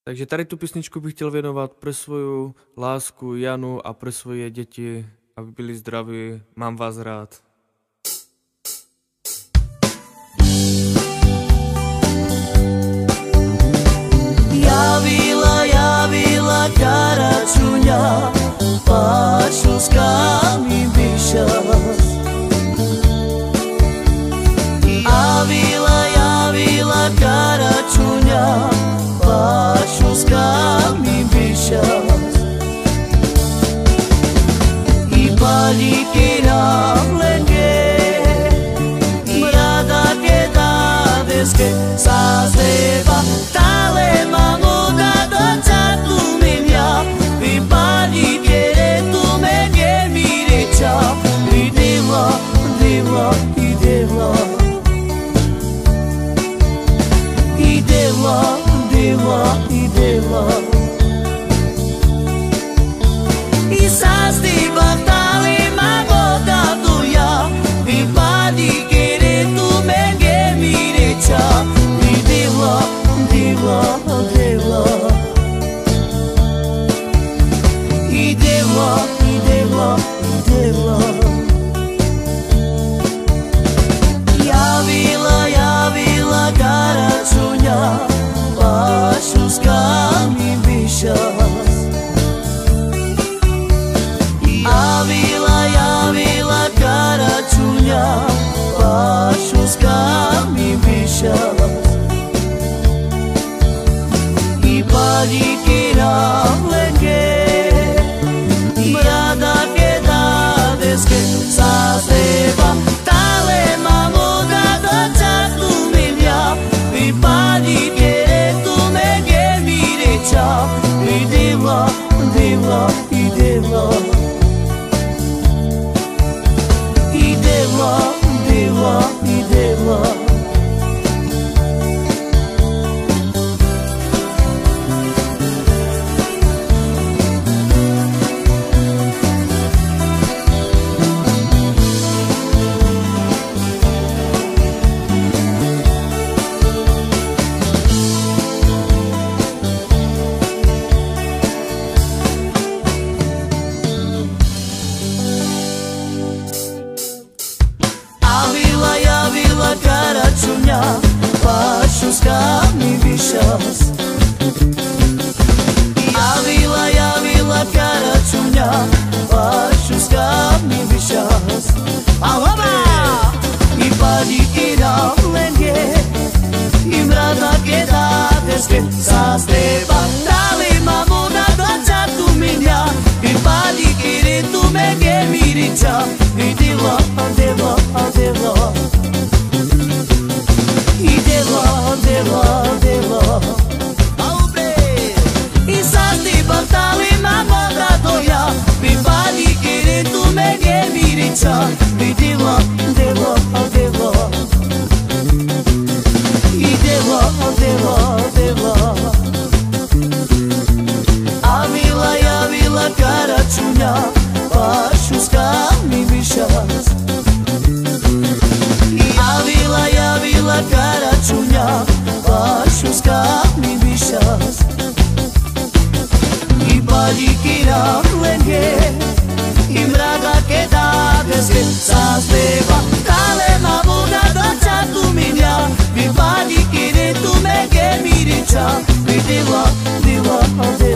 Takže tady tu písničku bych chtěl věnovat pro svou lásku Janu a pro svoje děti, aby byli zdraví. Mám vás rád. Javila karačunja, pašu s kami bišas. Javila karačunja, pašu s kami bišas. I baliki ramlenge, mrada ke dadeske, sazeva tale mamuga doca tu minja. I baliki re tu menge mireća, i deva, deva, i deva. I deva, deva, i deva. I sastiva tali mamuga tuja, i baliki re tu menge mireća. I deva, deva, deva. I deva, i deva, i deva. Javila karačunja, pašu s kami bišas. Javila karačunja, pašu s kami bišas. I baliki ramlenge, mrada ke dadeske, sazeva tale mamuga doca tu minja. I baliki re tu menge mireća, i deva, deva, i deva. I deva, deva, i deva. Javila karačunja, pašu s kami bišas. Javila karačunja, pašu s kami bišas. Aloba! I baliki ramlenge, i mrada ke dadeske, sazeva tali mamuga doca tu minja. I baliki re tu menge mirića, i deva, deva, deva. I deva, deva, deva. I sastiva tali mamuga doja, i baliki re tu menge mirića. I deva, deva, deva. I deva, deva, deva. Javila karačunja, pašu s kami bišas. Javila karačunja, pašu s kami bišas. I baliki ramlenge, i mrada ke dadeske, sazeva tale mamuga doca tu minja. I baliki re tu menge mirića, i deva, deva, deva.